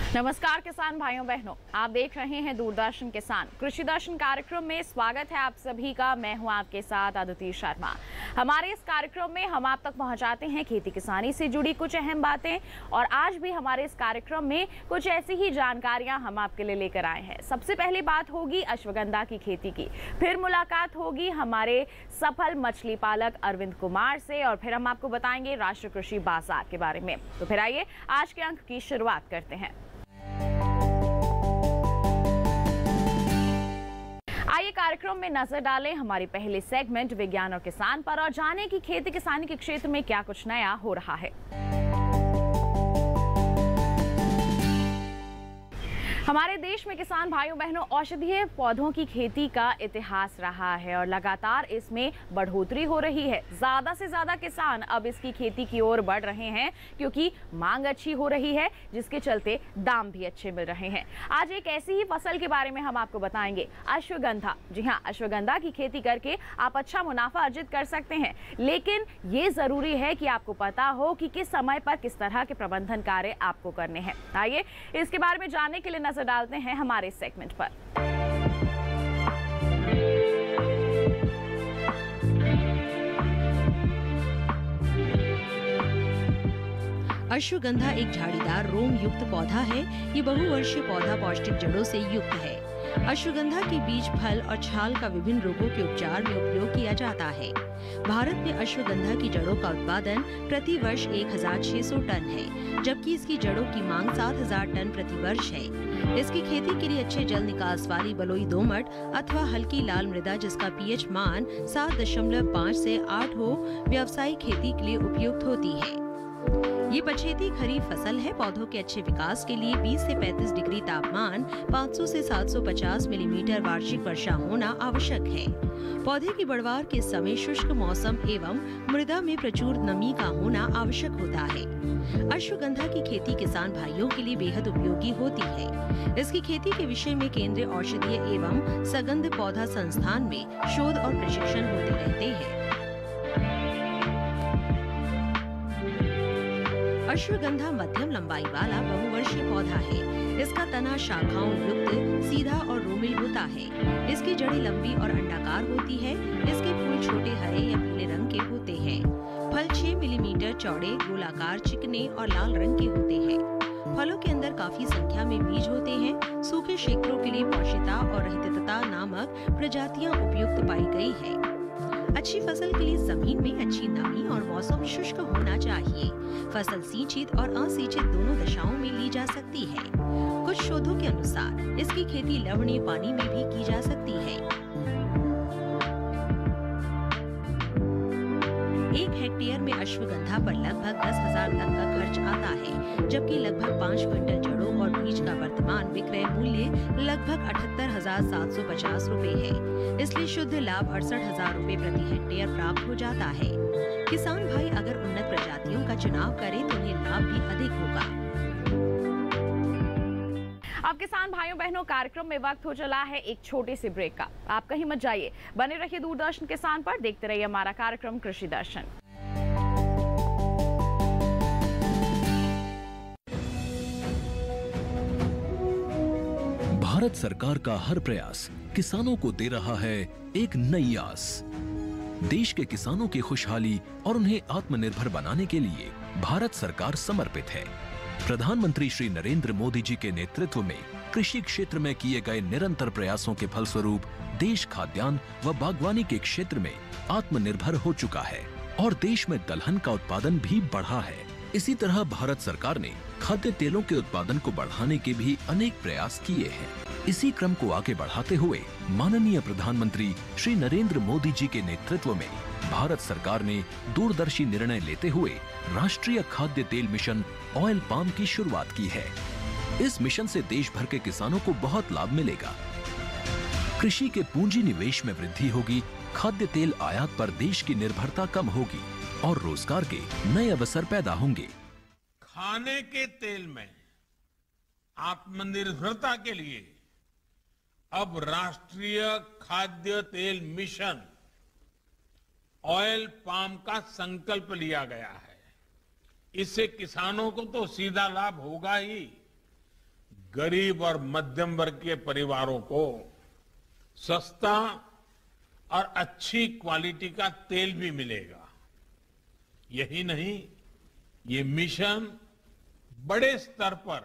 नमस्कार किसान भाइयों बहनों, आप देख रहे हैं दूरदर्शन किसान कृषि दर्शन कार्यक्रम में। स्वागत है आप सभी का। मैं हूं आपके साथ अदिति शर्मा। हमारे इस कार्यक्रम में हम आप तक पहुंचाते हैं खेती किसानी से जुड़ी कुछ अहम बातें, और आज भी हमारे इस कार्यक्रम में कुछ ऐसी ही जानकारियां हम आपके लिए लेकर आए हैं। सबसे पहली बात होगी अश्वगंधा की खेती की, फिर मुलाकात होगी हमारे सफल मछली पालक अरविंद कुमार से, और फिर हम आपको बताएंगे राष्ट्रीय कृषि बाजार के बारे में। तो फिर आइए आज के अंक की शुरुआत करते हैं। आइए कार्यक्रम में नजर डालें हमारी पहले सेगमेंट विज्ञान और किसान पर, और जाने की खेती किसानी के क्षेत्र में क्या कुछ नया हो रहा है। हमारे देश में किसान भाइयों बहनों औषधीय पौधों की खेती का इतिहास रहा है और लगातार इसमें बढ़ोतरी हो रही है। ज्यादा से ज्यादा किसान अब इसकी खेती की ओर बढ़ रहे हैं क्योंकि मांग अच्छी हो रही है, जिसके चलते दाम भी अच्छे मिल रहे हैं। आज एक ऐसी ही फसल के बारे में हम आपको बताएंगे, अश्वगंधा। जी हाँ, अश्वगंधा की खेती करके आप अच्छा मुनाफा अर्जित कर सकते हैं, लेकिन ये जरूरी है कि आपको पता हो कि किस समय पर किस तरह के प्रबंधन कार्य आपको करने हैं। आइए इसके बारे में जानने के लिए नजर डालते हैं हमारे सेगमेंट पर। अश्वगंधा एक झाड़ीदार रोम युक्त पौधा है। ये बहुवर्षीय पौधा पौष्टिक जड़ों से युक्त है। अश्वगंधा के बीज, फल और छाल का विभिन्न रोगों के उपचार में उपयोग किया जाता है। भारत में अश्वगंधा की जड़ों का उत्पादन प्रति वर्ष 1600 टन है, जबकि इसकी जड़ों की मांग 7000 टन प्रति वर्ष है। इसकी खेती के लिए अच्छे जल निकास वाली बलुई दोमट अथवा हल्की लाल मृदा, जिसका पीएच मान 7.5 से 8 हो, व्यावसायिक खेती के लिए उपयुक्त होती है। ये पछेती खरीफ फसल है। पौधों के अच्छे विकास के लिए 20 से 35 डिग्री तापमान, 500 से 750 मिलीमीटर वार्षिक वर्षा होना आवश्यक है। पौधे की बढ़वार के समय शुष्क मौसम एवं मृदा में प्रचुर नमी का होना आवश्यक होता है। अश्वगंधा की खेती किसान भाइयों के लिए बेहद उपयोगी होती है। इसकी खेती के विषय में केंद्रीय औषधीय एवं सगंध पौधा संस्थान में शोध और प्रशिक्षण होते रहते हैं। अश्वगंधा मध्यम लंबाई वाला बहुवर्षीय पौधा है। इसका तना शाखाओं युक्त, सीधा और रोमिल होता है। इसकी जड़ें लंबी और अंडाकार होती है। इसके फूल छोटे हरे या पीले रंग के होते हैं। फल 6 मिलीमीटर चौड़े, गोलाकार, चिकने और लाल रंग के होते हैं। फलों के अंदर काफी संख्या में बीज होते हैं। सूखे क्षेत्रों के लिए पौष्टिकता और रहितता नामक प्रजातियां उपयुक्त पाई गई है। अच्छी फसल के लिए जमीन में अच्छी नमी और मौसम शुष्क होना चाहिए। फसल सिंचित और असिंचित दोनों दशाओं में ली जा सकती है। कुछ शोधों के अनुसार इसकी खेती लवणीय पानी में भी की जा सकती है। 1 हेक्टेयर में अश्वगंधा पर लगभग 10,000 तक का खर्च आता है, जबकि लगभग 5 क्विंटल जड़ों और बीज का वर्तमान विक्रय मूल्य लगभग 78,750 रुपए है। इसलिए शुद्ध लाभ 68,000 रुपए प्रति हेक्टेयर प्राप्त हो जाता है। किसान भाई अगर उन्नत प्रजातियों का चुनाव करें तो उन्हें लाभ भी अधिक होगा। अब किसान भाइयों बहनों, कार्यक्रम में वक्त हो चला है एक छोटे से ब्रेक का। आप कहीं मत जाइए, बने रहिए दूरदर्शन किसान पर, देखते रहिए हमारा कार्यक्रम कृषि दर्शन। भारत सरकार का हर प्रयास किसानों को दे रहा है एक नई आस। देश के किसानों की खुशहाली और उन्हें आत्मनिर्भर बनाने के लिए भारत सरकार समर्पित है। प्रधानमंत्री श्री नरेंद्र मोदी जी के नेतृत्व में कृषि क्षेत्र में किए गए निरंतर प्रयासों के फलस्वरूप देश खाद्यान्न व बागवानी के क्षेत्र में आत्मनिर्भर हो चुका है और देश में दलहन का उत्पादन भी बढ़ा है। इसी तरह भारत सरकार ने खाद्य तेलों के उत्पादन को बढ़ाने के भी अनेक प्रयास किए हैं। इसी क्रम को आगे बढ़ाते हुए माननीय प्रधानमंत्री श्री नरेंद्र मोदी जी के नेतृत्व में भारत सरकार ने दूरदर्शी निर्णय लेते हुए राष्ट्रीय खाद्य तेल मिशन ऑयल पाम की शुरुआत की है। इस मिशन से देश भर के किसानों को बहुत लाभ मिलेगा। कृषि के पूंजी निवेश में वृद्धि होगी, खाद्य तेल आयात पर देश की निर्भरता कम होगी और रोजगार के नए अवसर पैदा होंगे। खाने के तेल में आत्मनिर्भरता के लिए अब राष्ट्रीय खाद्य तेल मिशन ऑयल पाम का संकल्प लिया गया है। इससे किसानों को तो सीधा लाभ होगा ही, गरीब और मध्यम वर्ग के परिवारों को सस्ता और अच्छी क्वालिटी का तेल भी मिलेगा। यही नहीं, ये मिशन बड़े स्तर पर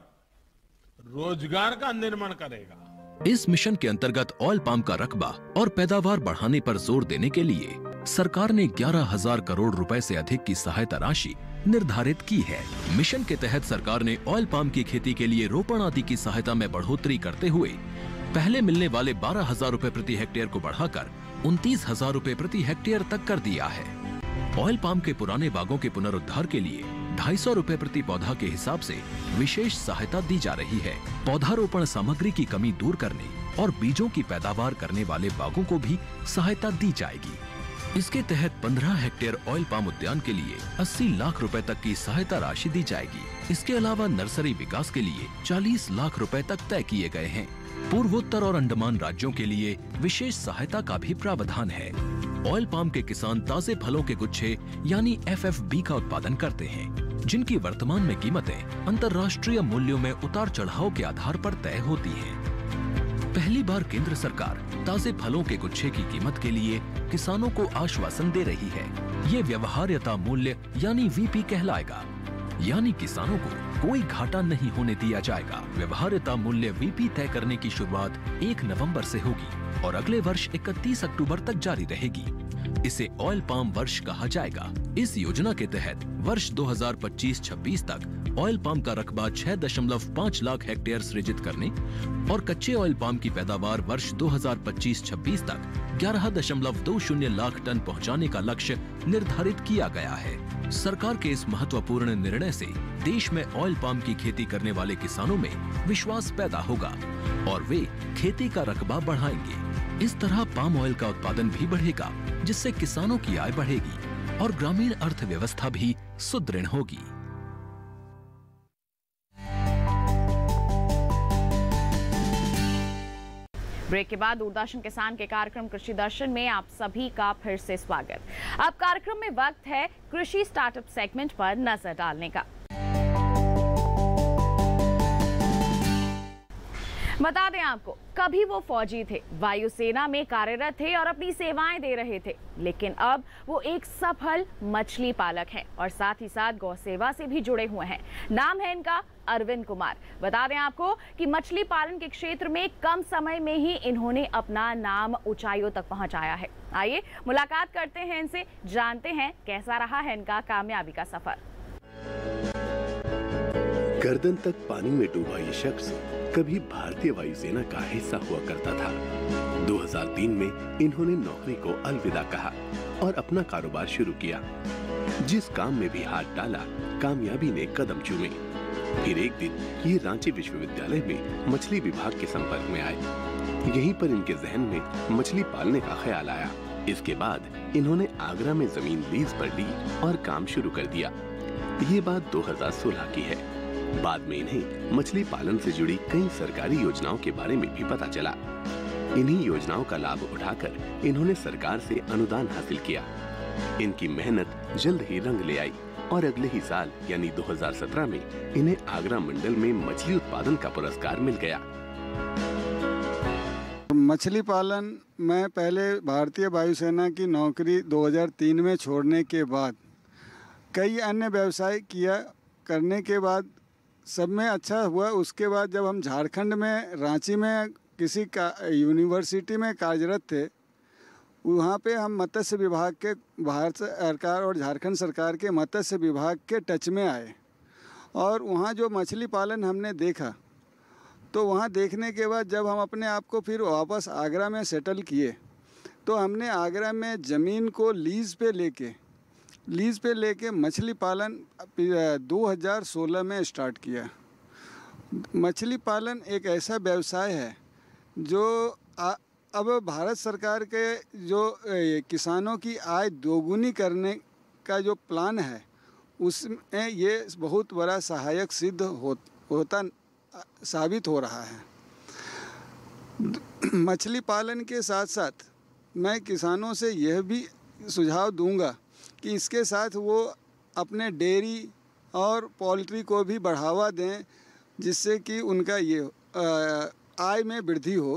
रोजगार का निर्माण करेगा। इस मिशन के अंतर्गत ऑयल पाम का रकबा और पैदावार बढ़ाने पर जोर देने के लिए सरकार ने 11,000 करोड़ रुपए से अधिक की सहायता राशि निर्धारित की है। मिशन के तहत सरकार ने ऑयल पाम की खेती के लिए रोपण आदि की सहायता में बढ़ोतरी करते हुए पहले मिलने वाले 12,000 रुपए प्रति हेक्टेयर को बढ़ाकर 29,000 रुपए प्रति हेक्टेयर तक कर दिया है। ऑयल पाम के पुराने बागों के पुनरुद्धार के लिए 250 रुपए प्रति पौधा के हिसाब से विशेष सहायता दी जा रही है। पौधारोपण सामग्री की कमी दूर करने और बीजों की पैदावार करने वाले बागों को भी सहायता दी जाएगी। इसके तहत 15 हेक्टेयर ऑयल पाम उद्यान के लिए 80 लाख रुपए तक की सहायता राशि दी जाएगी। इसके अलावा नर्सरी विकास के लिए 40 लाख रुपए तक तय किए गए हैं। पूर्वोत्तर और अंडमान राज्यों के लिए विशेष सहायता का भी प्रावधान है। ऑयल पाम के किसान ताजे फलों के गुच्छे यानी FFB का उत्पादन करते हैं, जिनकी वर्तमान में कीमतें अंतर्राष्ट्रीय मूल्यों में उतार चढ़ाव के आधार पर तय होती हैं। पहली बार केंद्र सरकार ताजे फलों के गुच्छे की कीमत के लिए किसानों को आश्वासन दे रही है। ये व्यवहार्यता मूल्य यानी VP कहलाएगा, यानी किसानों को कोई घाटा नहीं होने दिया जाएगा। व्यवहार्यता मूल्य VP तय करने की शुरुआत 1 नवंबर से होगी और अगले वर्ष 31 अक्टूबर तक जारी रहेगी। इसे ऑयल पाम वर्ष कहा जाएगा। इस योजना के तहत वर्ष 2025-26 तक ऑयल पाम का रकबा 6.5 लाख हेक्टेयर सृजित करने और कच्चे ऑयल पाम की पैदावार वर्ष 2025-26 तक 11.20 लाख टन पहुंचाने का लक्ष्य निर्धारित किया गया है। सरकार के इस महत्वपूर्ण निर्णय से देश में ऑयल पाम की खेती करने वाले किसानों में विश्वास पैदा होगा और वे खेती का रकबा बढ़ाएंगे। इस तरह पाम ऑयल का उत्पादन भी बढ़ेगा, जिससे किसानों की आय बढ़ेगी और ग्रामीण अर्थव्यवस्था भी सुदृढ़ होगी। ब्रेक के बाद दूरदर्शन किसान के कार्यक्रम कृषि दर्शन में आप सभी का फिर से स्वागत। अब कार्यक्रम में वक्त है कृषि स्टार्टअप सेगमेंट पर नजर डालने का। बता दें आपको, कभी वो फौजी थे, वायुसेना में कार्यरत थे और अपनी सेवाएं दे रहे थे, लेकिन अब वो एक सफल मछली पालक हैं और साथ ही साथ गौ सेवा से भी जुड़े हुए हैं। नाम है इनका अरविंद कुमार। बता दें आपको कि मछली पालन के क्षेत्र में कम समय में ही इन्होंने अपना नाम ऊंचाइयों तक पहुंचाया है। आइए मुलाकात करते हैं इनसे, जानते हैं कैसा रहा है इनका कामयाबी का सफर। गर्दन तक पानी में डूबा ये शख्स कभी भारतीय वायुसेना का हिस्सा हुआ करता था। 2003 में इन्होंने नौकरी को अलविदा कहा और अपना कारोबार शुरू किया। जिस काम में भी हाथ डाला, कामयाबी ने कदम चूमे। फिर एक दिन ये रांची विश्वविद्यालय में मछली विभाग के संपर्क में आए। यहीं पर इनके जहन में मछली पालने का ख्याल आया। इसके बाद इन्होंने आगरा में जमीन लीज पर ली और काम शुरू कर दिया। ये बात 2016 की है। बाद में इन्हें मछली पालन से जुड़ी कई सरकारी योजनाओं के बारे में भी पता चला। इन्हीं योजनाओं का लाभ उठाकर इन्होंने सरकार से अनुदान हासिल किया। इनकी मेहनत जल्द ही रंग ले आई और अगले ही साल यानी 2017 में इन्हें आगरा मंडल में मछली उत्पादन का पुरस्कार मिल गया। मछली पालन मैं पहले भारतीय वायुसेना की नौकरी 2003 में छोड़ने के बाद कई अन्य व्यवसाय किया। करने के बाद सब में अच्छा हुआ। उसके बाद जब हम झारखंड में रांची में किसी का यूनिवर्सिटी में कार्यरत थे, वहाँ पे हम मत्स्य विभाग के, भारत सरकार और झारखंड सरकार के मत्स्य विभाग के टच में आए और वहाँ जो मछली पालन हमने देखा, तो वहाँ देखने के बाद जब हम अपने आप को फिर वापस आगरा में सेटल किए, तो हमने आगरा में ज़मीन को लीज़ पे लेके मछली पालन 2016 में स्टार्ट किया। मछली पालन एक ऐसा व्यवसाय है जो अब भारत सरकार के जो किसानों की आय दोगुनी करने का जो प्लान है, उसमें ये बहुत बड़ा सहायक सिद्ध साबित हो रहा है। मछली पालन के साथ साथ मैं किसानों से यह भी सुझाव दूंगा कि इसके साथ वो अपने डेयरी और पोल्ट्री को भी बढ़ावा दें जिससे कि उनका ये आय में वृद्धि हो।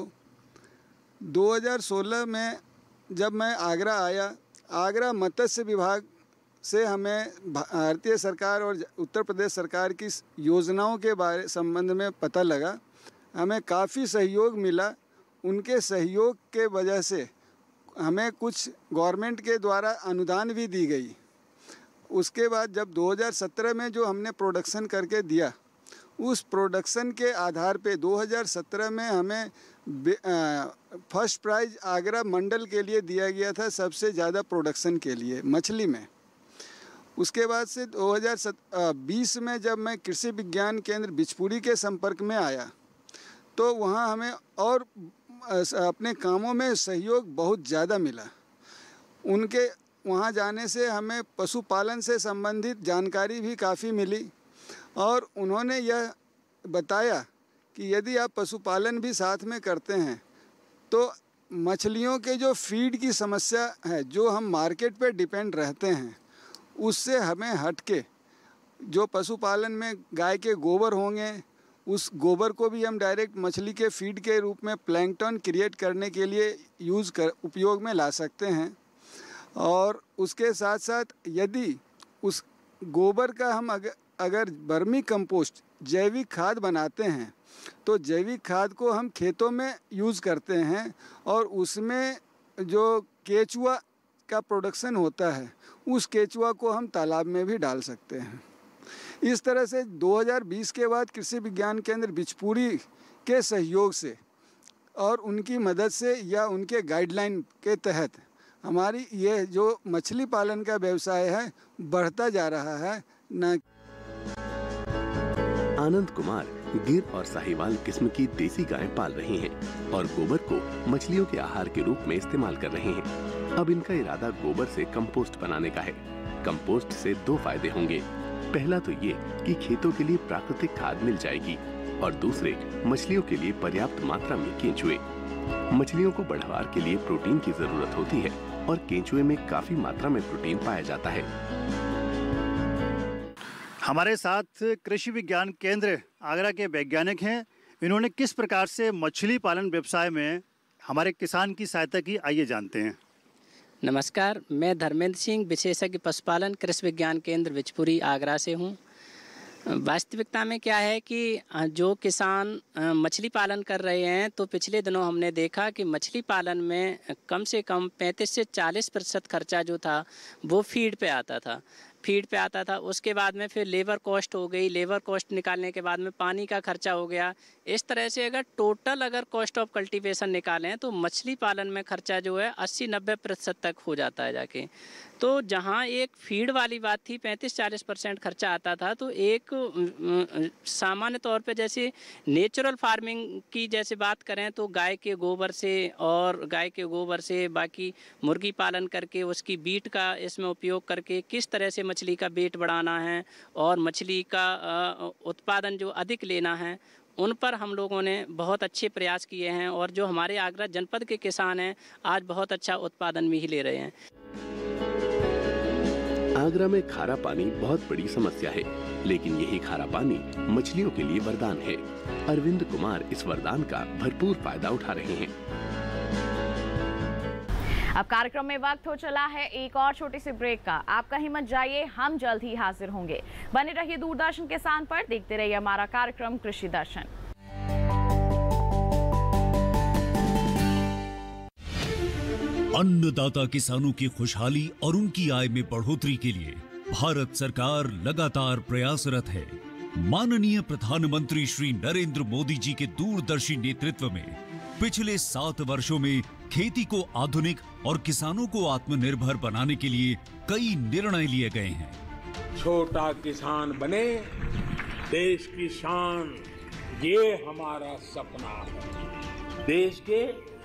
2016 में जब मैं आगरा आया, आगरा मत्स्य विभाग से हमें भारतीय सरकार और उत्तर प्रदेश सरकार की योजनाओं के संबंध में पता लगा। हमें काफ़ी सहयोग मिला। उनके सहयोग के वजह से हमें कुछ गवर्नमेंट के द्वारा अनुदान भी दी गई। उसके बाद जब 2017 में जो हमने प्रोडक्शन करके दिया, उस प्रोडक्शन के आधार पे 2017 में हमें फर्स्ट प्राइज़ आगरा मंडल के लिए दिया गया था, सबसे ज़्यादा प्रोडक्शन के लिए मछली में। उसके बाद से 2020 में जब मैं कृषि विज्ञान केंद्र बिचपुरी के संपर्क में आया, तो वहाँ हमें और अपने कामों में सहयोग बहुत ज़्यादा मिला। उनके वहाँ जाने से हमें पशुपालन से संबंधित जानकारी भी काफ़ी मिली और उन्होंने यह बताया कि यदि आप पशुपालन भी साथ में करते हैं तो मछलियों के जो फीड की समस्या है, जो हम मार्केट पे डिपेंड रहते हैं, उससे हमें हट के जो पशुपालन में गाय के गोबर होंगे, उस गोबर को भी हम डायरेक्ट मछली के फीड के रूप में प्लैंकटन क्रिएट करने के लिए उपयोग में ला सकते हैं। और उसके साथ साथ यदि उस गोबर का हम अगर वर्मी कंपोस्ट जैविक खाद बनाते हैं, तो जैविक खाद को हम खेतों में यूज़ करते हैं और उसमें जो केचुआ का प्रोडक्शन होता है, उस केचुआ को हम तालाब में भी डाल सकते हैं। इस तरह से 2020 के बाद कृषि विज्ञान केंद्र बिचपुरी के सहयोग से और उनकी मदद से या उनके गाइडलाइन के तहत हमारी ये जो मछली पालन का व्यवसाय है बढ़ता जा रहा है। आनंद कुमार गिर और साहिवाल किस्म की देसी गायें पाल रहे हैं और गोबर को मछलियों के आहार के रूप में इस्तेमाल कर रहे हैं। अब इनका इरादा गोबर से कंपोस्ट बनाने का है। कंपोस्ट से 2 फायदे होंगे। पहला तो ये कि खेतों के लिए प्राकृतिक खाद मिल जाएगी और दूसरे मछलियों के लिए पर्याप्त मात्रा में केंचुए। मछलियों को बढ़वार के लिए प्रोटीन की जरूरत होती है और केंचुए में काफी मात्रा में प्रोटीन पाया जाता है। हमारे साथ कृषि विज्ञान केंद्र आगरा के वैज्ञानिक हैं। इन्होंने किस प्रकार से मछली पालन व्यवसाय में हमारे किसान की सहायता की, आइए जानते हैं। नमस्कार, मैं धर्मेंद्र सिंह, विशेषज्ञ पशुपालन कृषि विज्ञान केंद्र बिचपुरी आगरा से हूँ। वास्तविकता में क्या है कि जो किसान मछली पालन कर रहे हैं, तो पिछले दिनों हमने देखा कि मछली पालन में कम से कम 35 से 40% खर्चा जो था वो फीड पे आता था। उसके बाद में फिर लेबर कॉस्ट हो गई, लेबर कॉस्ट निकालने के बाद में पानी का खर्चा हो गया। इस तरह से अगर कॉस्ट ऑफ कल्टीवेशन निकालें तो मछली पालन में खर्चा जो है 80-90% तक हो जाता है जाके। तो जहाँ एक फीड वाली बात थी 35-40% खर्चा आता था, तो एक सामान्य तौर पे जैसे नेचुरल फार्मिंग की जैसे बात करें तो गाय के गोबर से बाकी मुर्गी पालन करके उसकी बीट का इसमें उपयोग करके किस तरह से मछली का वेट बढ़ाना है और मछली का उत्पादन जो अधिक लेना है, उन पर हम लोगों ने बहुत अच्छे प्रयास किए हैं और जो हमारे आगरा जनपद के किसान हैं आज बहुत अच्छा उत्पादन भी ले रहे हैं। आगरा में खारा पानी बहुत बड़ी समस्या है, लेकिन यही खारा पानी मछलियों के लिए वरदान है। अरविंद कुमार इस वरदान का भरपूर फायदा उठा रहे हैं। अब कार्यक्रम में वक्त हो चला है एक और छोटी सी ब्रेक का। आप कहीं मत जाइए, हम जल्द ही हाजिर होंगे। बने रहिए दूरदर्शन किसान पर, देखते रहिए हमारा कार्यक्रम कृषि दर्शन। अन्नदाता किसानों की खुशहाली और उनकी आय में बढ़ोतरी के लिए भारत सरकार लगातार प्रयासरत है। माननीय प्रधानमंत्री श्री नरेंद्र मोदी जी के दूरदर्शी नेतृत्व में पिछले 7 वर्षों में खेती को आधुनिक और किसानों को आत्मनिर्भर बनाने के लिए कई निर्णय लिए गए हैं। छोटा किसान बने देश की शान, ये हमारा सपना है। देश के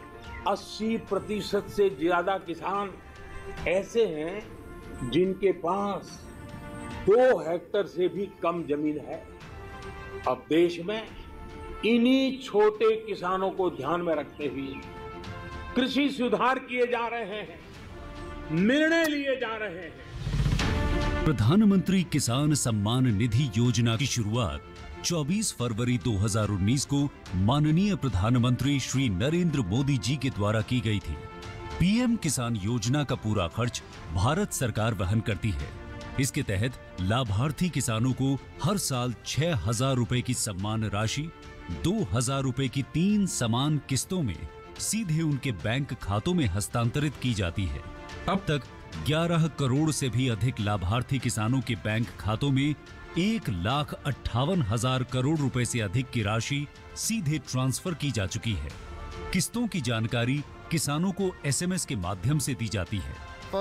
80% से ज्यादा किसान ऐसे हैं जिनके पास 2 हेक्टेयर से भी कम जमीन है। अब देश में इन्हीं छोटे किसानों को ध्यान में रखते हुए कृषि सुधार किए जा रहे हैं, निर्णय लिए जा रहे हैं। प्रधानमंत्री किसान सम्मान निधि योजना की शुरुआत 24 फरवरी 2019 को माननीय प्रधानमंत्री श्री नरेंद्र मोदी जी के द्वारा की गई थी। पीएम किसान योजना का पूरा खर्च भारत सरकार वहन करती है। इसके तहत लाभार्थी किसानों को हर साल 6,000 रुपए की सम्मान राशि 2,000 रुपए की 3 समान किस्तों में सीधे उनके बैंक खातों में हस्तांतरित की जाती है। अब तक 11 करोड़ से भी अधिक लाभार्थी किसानों के बैंक खातों में 1,58,000 करोड़ रुपए से अधिक की राशि सीधे ट्रांसफर की जा चुकी है। किस्तों की जानकारी किसानों को एसएमएस के माध्यम से दी जाती है।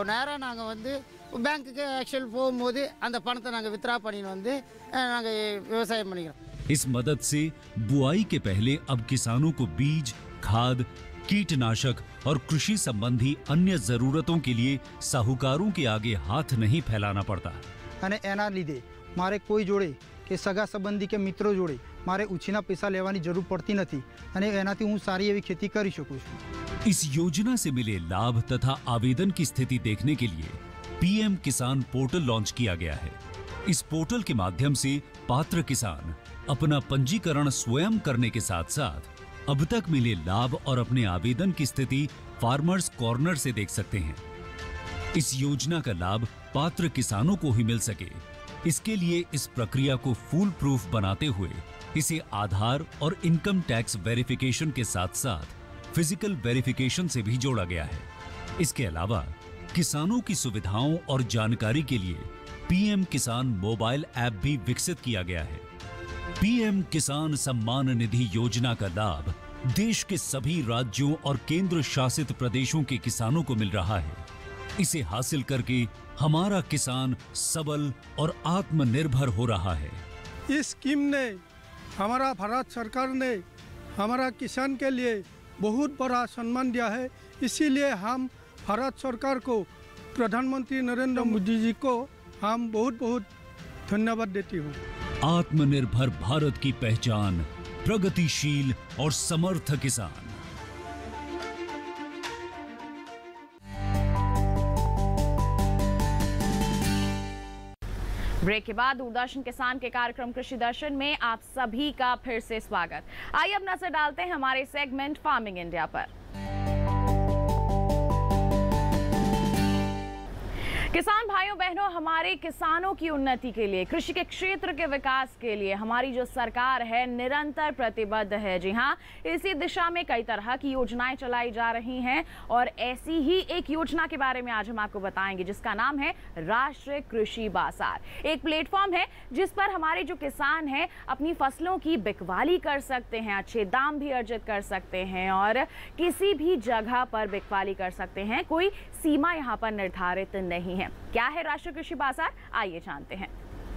इस मदद से बुआई के पहले अब किसानों को बीज, खाद, कीटनाशक और कृषि संबंधी अन्य जरूरतों के लिए साहूकारों के आगे हाथ नहीं फैलाना पड़ता। मारे कोई जोड़े के सगा संबंधी के मित्रों जोड़े मारे उछीना पैसा लेवानी जरूर पड़ती नहीं अने एनाथी हूँ सारी एवी खेती करी सकूं छूं। इस योजना से मिले लाभ तथा आवेदन की स्थिति देखने के लिए पीएम किसान पोर्टल लॉन्च किया गया है। इस पोर्टल के माध्यम से पात्र किसान अपना पंजीकरण स्वयं करने के साथ साथ अब तक मिले लाभ और अपने आवेदन की स्थिति फार्मर्स कॉर्नर से देख सकते हैं। इस योजना का लाभ पात्र किसानों को ही मिल सके, इसके लिए इस प्रक्रिया को फूल प्रूफ बनाते हुए इसे आधार और इनकम टैक्स वेरिफिकेशन के साथ साथ फिजिकल वेरिफिकेशन से भी जोड़ा गया है। इसके अलावा किसानों की सुविधाओं और जानकारी के लिए पीएम किसान मोबाइल ऐप भी विकसित किया गया है। पीएम किसान सम्मान निधि योजना का लाभ देश के सभी राज्यों और केंद्र शासित प्रदेशों के किसानों को मिल रहा है। इसे हासिल करके हमारा किसान सबल और आत्मनिर्भर हो रहा है। इस स्कीम ने हमारा भारत सरकार ने हमारा किसान के लिए बहुत बड़ा सम्मान दिया है। इसीलिए हम भारत सरकार को, प्रधानमंत्री नरेंद्र मोदी जी को हम बहुत बहुत धन्यवाद देती हूँ। आत्मनिर्भर भारत की पहचान प्रगतिशील और समर्थ किसान। ब्रेक के बाद दूरदर्शन किसान के कार्यक्रम कृषि दर्शन में आप सभी का फिर से स्वागत। आइए अब नजर डालते हैं हमारे सेगमेंट फार्मिंग इंडिया पर। किसान भाइयों बहनों, हमारे किसानों की उन्नति के लिए, कृषि के क्षेत्र के विकास के लिए हमारी जो सरकार है निरंतर प्रतिबद्ध है। जी हाँ, इसी दिशा में कई तरह की योजनाएं चलाई जा रही हैं और ऐसी ही एक योजना के बारे में आज हम आपको बताएंगे जिसका नाम है राष्ट्रीय कृषि बाजार। एक प्लेटफॉर्म है जिस पर हमारे जो किसान हैं अपनी फसलों की बिकवाली कर सकते हैं, अच्छे दाम भी अर्जित कर सकते हैं और किसी भी जगह पर बिकवाली कर सकते हैं। कोई सीमा यहाँ पर निर्धारित नहीं है। क्या है राष्ट्रीय कृषि बाजार, आइए जानते हैं।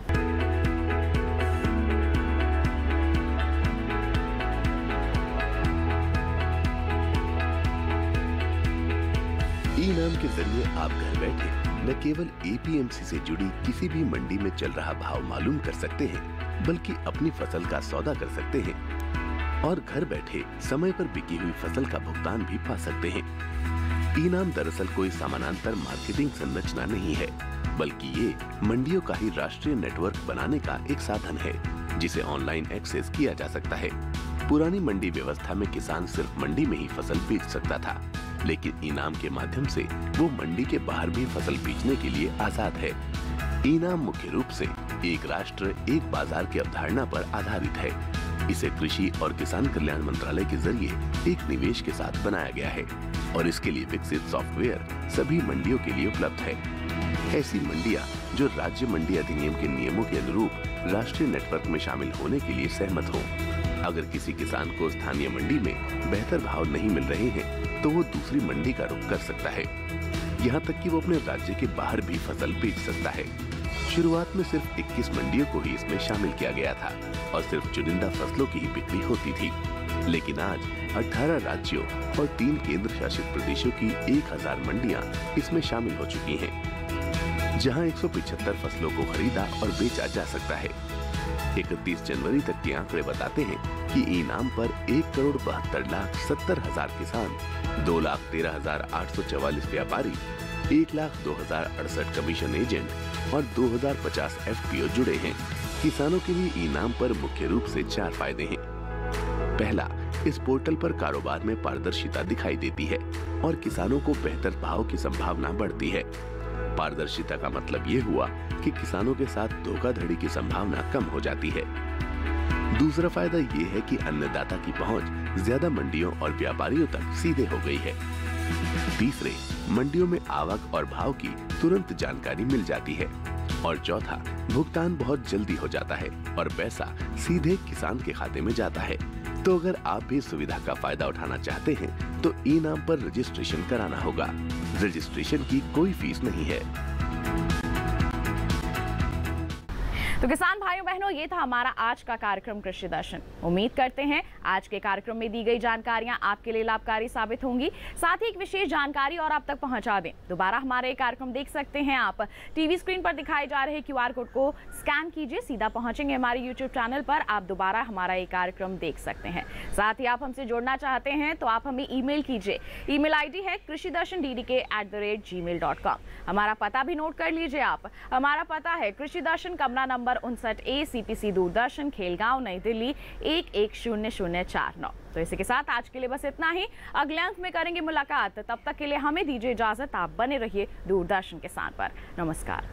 ई-नाम के जरिए आप घर बैठे न केवल एपीएमसी से जुड़ी किसी भी मंडी में चल रहा भाव मालूम कर सकते हैं, बल्कि अपनी फसल का सौदा कर सकते हैं और घर बैठे समय पर बिकी हुई फसल का भुगतान भी पा सकते हैं। ई-नाम दरअसल कोई समानांतर मार्केटिंग संरचना नहीं है, बल्कि ये मंडियों का ही राष्ट्रीय नेटवर्क बनाने का एक साधन है जिसे ऑनलाइन एक्सेस किया जा सकता है। पुरानी मंडी व्यवस्था में किसान सिर्फ मंडी में ही फसल बेच सकता था, लेकिन ई-नाम के माध्यम से वो मंडी के बाहर भी फसल बेचने के लिए आजाद है। ई-नाम मुख्य रूप से एक राष्ट्र एक बाजार की अवधारणा पर आधारित है। इसे कृषि और किसान कल्याण मंत्रालय के जरिए एक निवेश के साथ बनाया गया है और इसके लिए विकसित सॉफ्टवेयर सभी मंडियों के लिए उपलब्ध है। ऐसी मंडियां जो राज्य मंडी अधिनियम के नियमों के अनुरूप राष्ट्रीय नेटवर्क में शामिल होने के लिए सहमत हो। अगर किसी किसान को स्थानीय मंडी में बेहतर भाव नहीं मिल रहे हैं, तो वो दूसरी मंडी का रुख कर सकता है। यहाँ तक कि वो अपने राज्य के बाहर भी फसल बेच सकता है। शुरुआत में सिर्फ 21 मंडियों को ही इसमें शामिल किया गया था और सिर्फ चुनिंदा फसलों की ही बिक्री होती थी, लेकिन आज 18 राज्यों और 3 केंद्र शासित प्रदेशों की 1000 मंडियां इसमें शामिल हो चुकी हैं, जहां 175 फसलों को खरीदा और बेचा जा सकता है। 31 जनवरी तक के आंकड़े बताते हैं कि ई-नाम पर 1,72,70,000 किसान, 2,13,844 व्यापारी, 1,02,068 कमीशन एजेंट और 2,050 FPO जुड़े हैं। किसानों के लिए ई-नाम पर मुख्य रूप से 4 फायदे हैं। पहला, इस पोर्टल पर कारोबार में पारदर्शिता दिखाई देती है और किसानों को बेहतर भाव की संभावना बढ़ती है। पारदर्शिता का मतलब ये हुआ कि किसानों के साथ धोखाधड़ी की संभावना कम हो जाती है। दूसरा फायदा ये है कि अन्नदाता की पहुंच ज्यादा मंडियों और व्यापारियों तक सीधे हो गई है। तीसरे, मंडियों में आवक और भाव की तुरंत जानकारी मिल जाती है। और चौथा, भुगतान बहुत जल्दी हो जाता है और पैसा सीधे किसान के खाते में जाता है। तो अगर आप भी सुविधा का फायदा उठाना चाहते हैं तो ई-नाम पर रजिस्ट्रेशन कराना होगा। रजिस्ट्रेशन की कोई फीस नहीं है। तो किसान भाइयों बहनों, ये था हमारा आज का कार्यक्रम कृषि दर्शन। उम्मीद करते हैं आज के कार्यक्रम में दी गई जानकारियां आपके लिए लाभकारी साबित होंगी, साथ ही एक विशेष जानकारी और आप तक पहुंचा दें। दोबारा हमारे कार्यक्रम देख सकते हैं आप टीवी स्क्रीन पर दिखाए जा रहे QR कोड को स्कैन कीजिए, सीधा पहुंचेंगे हमारे YouTube चैनल पर। आप दोबारा हमारा ये कार्यक्रम देख सकते हैं। साथ ही आप हमसे जुड़ना चाहते हैं तो आप हमें ईमेल कीजिए। ईमेल ID है krishidarshandddk@gmail.com। हमारा पता भी नोट कर लीजिए आप। हमारा पता है कृषि दर्शन, कमरा number 59A, CPC Doordarshan, Khelgaon, नई दिल्ली 110049। तो इसी के साथ आज के लिए बस इतना ही। अगले अंक में करेंगे मुलाकात। तब तक के लिए हमें दीजिए इजाजत। आप बने रहिए दूरदर्शन किसान पर। नमस्कार।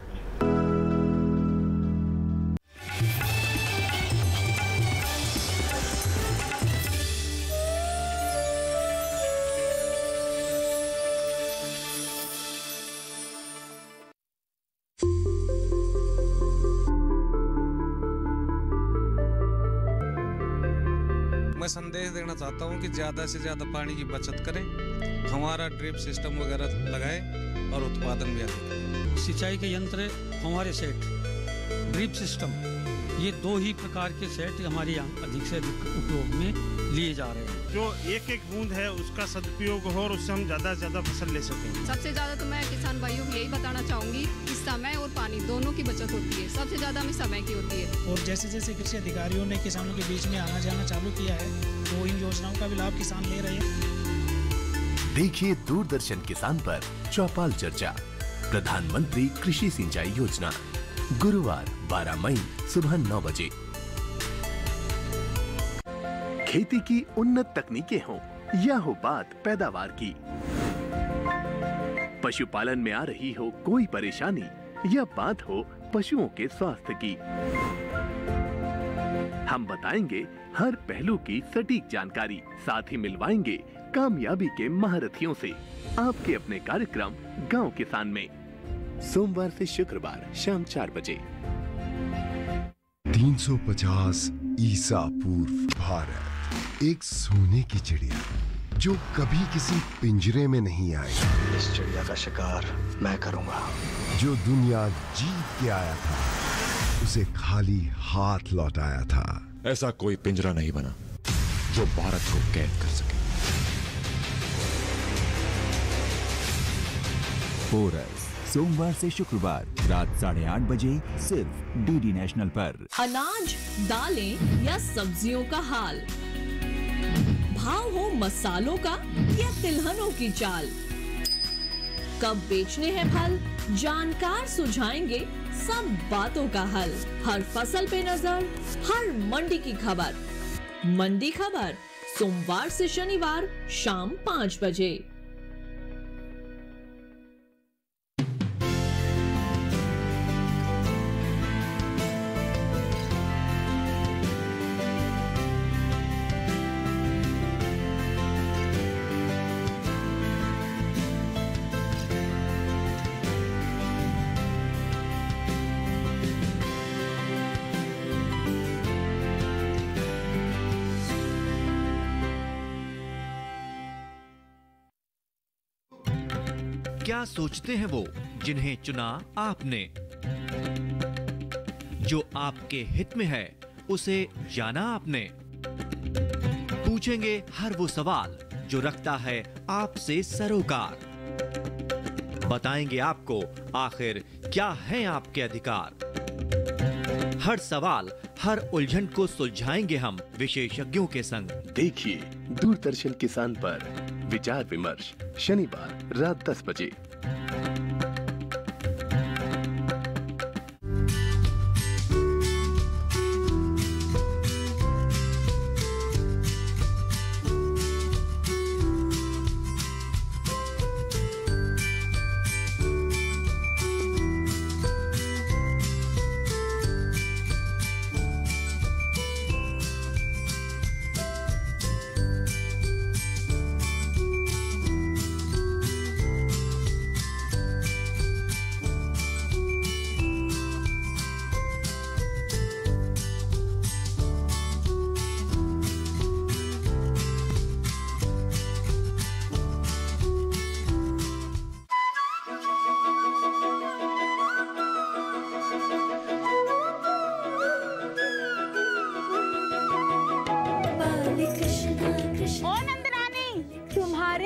मैं संदेश देना चाहता हूं कि ज़्यादा से ज़्यादा पानी की बचत करें, हमारा ड्रिप सिस्टम वगैरह लगाएं और उत्पादन भी अधिक करें। सिंचाई के यंत्र, हमारे सेट, ड्रिप सिस्टम, ये 2 ही प्रकार के सेट हमारे यहाँ अधिक से अधिक उपयोग में लिए जा रहे हैं। जो एक एक बूंद है उसका सदुपयोग हो और उससे हम ज़्यादा से ज़्यादा फसल ले सकें। सबसे ज़्यादा तो मैं किसान भाइयों को यही बताना चाहूँगी कि समय और पानी दोनों की बचत होती है। सबसे ज़्यादा हमें समय की होती है। और जैसे जैसे कृषि अधिकारियों ने किसानों के बीच में आना जाना चालू किया है तो इन योजनाओं का भी लाभ किसान ले रहे हैं। देखिए दूरदर्शन किसान पर चौपाल चर्चा, प्रधानमंत्री कृषि सिंचाई योजना, गुरुवार 12 मई सुबह 9 बजे। खेती की उन्नत तकनीकें हों या हो बात पैदावार की, पशुपालन में आ रही हो कोई परेशानी या बात हो पशुओं के स्वास्थ्य की, हम बताएंगे हर पहलू की सटीक जानकारी। साथ ही मिलवाएंगे कामयाबी के महारथियों से आपके अपने कार्यक्रम गांव किसान में, सोमवार से शुक्रवार शाम 4 बजे। 350 ईसा पूर्व भारत, एक सोने की चिड़िया जो कभी किसी पिंजरे में नहीं आई। इस चिड़िया का शिकार मैं करूंगा। जो दुनिया जीत के आया था, उसे खाली हाथ लौटाया था। ऐसा कोई पिंजरा नहीं बना जो भारत को कैद कर सके। पोरस, सोमवार से शुक्रवार रात 8:30 बजे सिर्फ DD नेशनल पर। अनाज, दालें या सब्जियों का हाल, भाव हो मसालों का या तिलहनों की चाल, कब बेचने हैं फल, जानकार सुझाएंगे सब बातों का हल। हर फसल पे नजर, हर मंडी की खबर। मंडी खबर सोमवार से शनिवार शाम 5 बजे। क्या सोचते हैं वो जिन्हें चुना आपने? जो आपके हित में है उसे जाना आपने? पूछेंगे हर वो सवाल जो रखता है आपसे सरोकार। बताएंगे आपको आखिर क्या है आपके अधिकार। हर सवाल, हर उलझन को सुलझाएंगे हम विशेषज्ञों के संग। देखिए दूरदर्शन किसान पर विचार विमर्श शनिवार रात 10 बजे।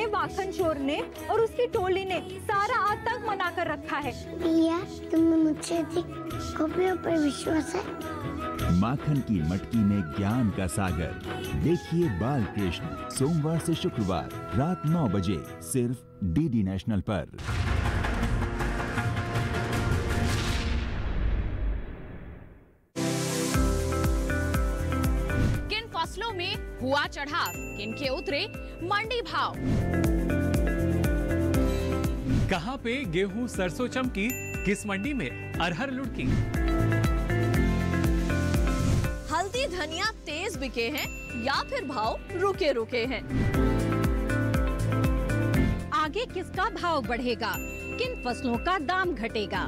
है माखन चोर ने और उसकी टोली ने सारा आतंक मना कर रखा है। भैया, तुम्हें मुझसे अधिक कॉपियों पर विश्वास है? माखन की मटकी में ज्ञान का सागर। देखिए बाल कृष्ण सोमवार से शुक्रवार रात 9 बजे सिर्फ डीडी नेशनल पर। किन फसलों में हुआ चढ़ाव, किन के उतरे मंडी भाव? कहां पे गेहूं सरसों चमकी, किस मंडी में अरहर लुढ़की? हल्दी धनिया तेज बिके हैं या फिर भाव रुके रुके हैं? आगे किसका भाव बढ़ेगा, किन फसलों का दाम घटेगा?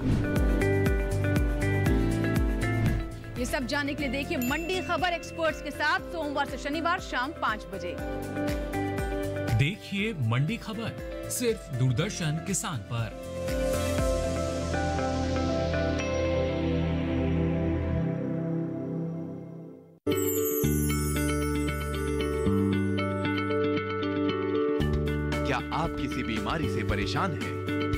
ये सब जानने के लिए देखिए मंडी खबर एक्सपर्ट्स के साथ सोमवार से शनिवार शाम 5 बजे। देखिए मंडी खबर सिर्फ दूरदर्शन किसान पर। क्या आप किसी बीमारी से परेशान हैं?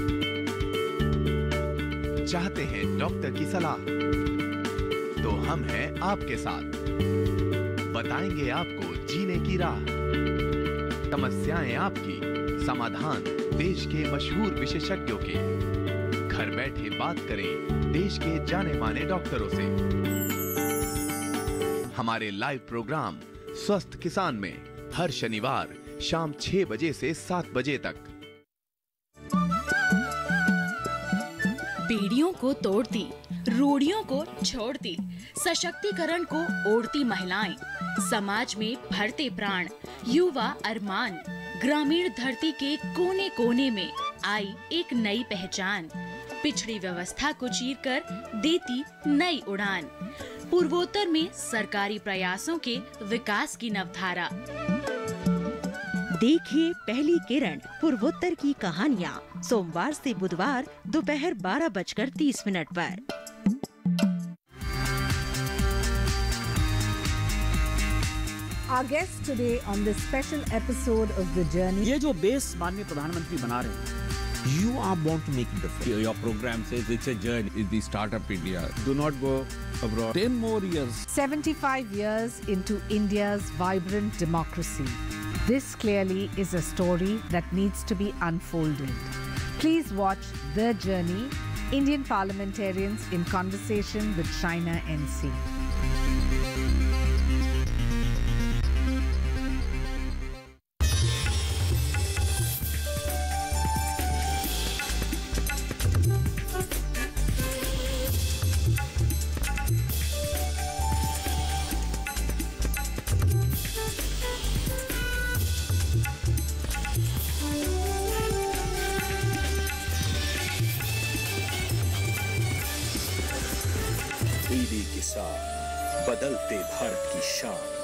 चाहते हैं डॉक्टर की सलाह? तो हम हैं आपके साथ। बताएंगे आपको जीने की राह। समस्याएं आपकी, समाधान देश के मशहूर विशेषज्ञों के। घर बैठे बात करें देश के जाने माने डॉक्टरों से। हमारे लाइव प्रोग्राम स्वस्थ किसान में हर शनिवार शाम 6 बजे से 7 बजे तक। पीढ़ियों को तोड़ती, रूढ़ियों को छोड़ती, सशक्तिकरण को ओढ़ती महिलाएं, समाज में भरते प्राण, युवा अरमान, ग्रामीण धरती के कोने कोने में आई एक नई पहचान, पिछड़ी व्यवस्था को चीरकर देती नई उड़ान, पूर्वोत्तर में सरकारी प्रयासों के विकास की नवधारा। देखिए पहली किरण पूर्वोत्तर की कहानियाँ सोमवार से बुधवार दोपहर 12:30 पर। Our guest today on this special episode of The Journey. ये जो बेस माननीय प्रधानमंत्री बना रहे हैं, you are born to make a difference. Your program says it's a journey. It's the startup India. Do not go abroad. 10 more years. 75 years into India's vibrant democracy. This clearly is a story that needs to be unfolded. Please watch The Journey, Indian parliamentarians in conversation with China NC. DD Kisan, बदलते भारत की शान।